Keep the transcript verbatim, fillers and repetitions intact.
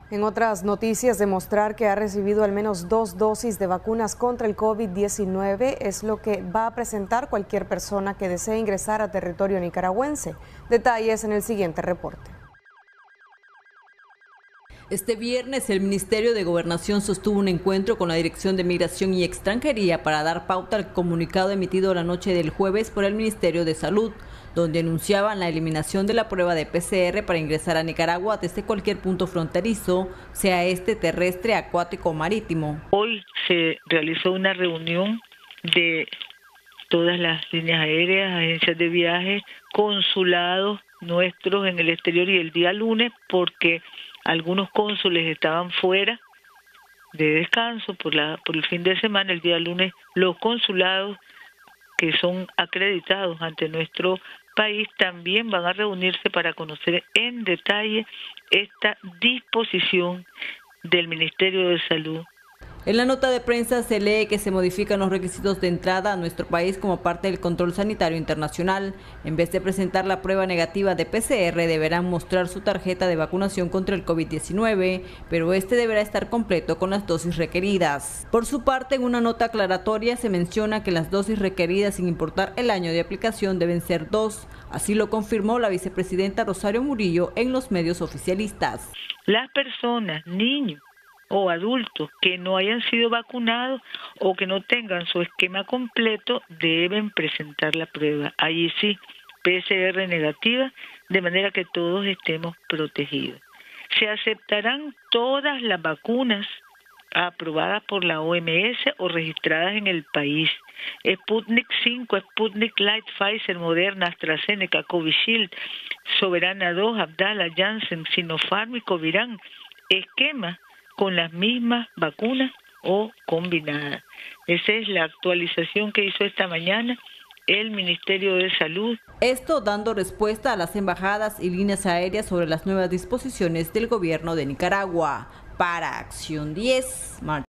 En otras noticias, demostrar que ha recibido al menos dos dosis de vacunas contra el COVID diecinueve es lo que va a presentar cualquier persona que desee ingresar a territorio nicaragüense. Detalles en el siguiente reporte. Este viernes el Ministerio de Gobernación sostuvo un encuentro con la Dirección de Migración y Extranjería para dar pauta al comunicado emitido la noche del jueves por el Ministerio de Salud, donde anunciaban la eliminación de la prueba de P C R para ingresar a Nicaragua desde cualquier punto fronterizo, sea este terrestre, acuático o marítimo. Hoy se realizó una reunión de todas las líneas aéreas, agencias de viaje, consulados nuestros en el exterior, y el día lunes, porque algunos cónsules estaban fuera de descanso por, la, por el fin de semana, el día lunes los consulados que son acreditados ante nuestro país también van a reunirse para conocer en detalle esta disposición del Ministerio de Salud. En la nota de prensa se lee que se modifican los requisitos de entrada a nuestro país como parte del control sanitario internacional. En vez de presentar la prueba negativa de P C R, deberán mostrar su tarjeta de vacunación contra el COVID diecinueve, pero este deberá estar completo con las dosis requeridas. Por su parte, en una nota aclaratoria se menciona que las dosis requeridas, sin importar el año de aplicación, deben ser dos. Así lo confirmó la vicepresidenta Rosario Murillo en los medios oficialistas. Las personas, niños o adultos que no hayan sido vacunados o que no tengan su esquema completo deben presentar la prueba. Allí sí, P C R negativa, de manera que todos estemos protegidos. Se aceptarán todas las vacunas aprobadas por la O M S o registradas en el país. Sputnik cinco, Sputnik Light, Pfizer, Moderna, AstraZeneca, Covishield, Soberana dos, Abdala, Janssen, Sinopharm y Covirán. Esquema con las mismas vacunas o combinadas. Esa es la actualización que hizo esta mañana el Ministerio de Salud. Esto dando respuesta a las embajadas y líneas aéreas sobre las nuevas disposiciones del gobierno de Nicaragua. Para Acción diez, Mar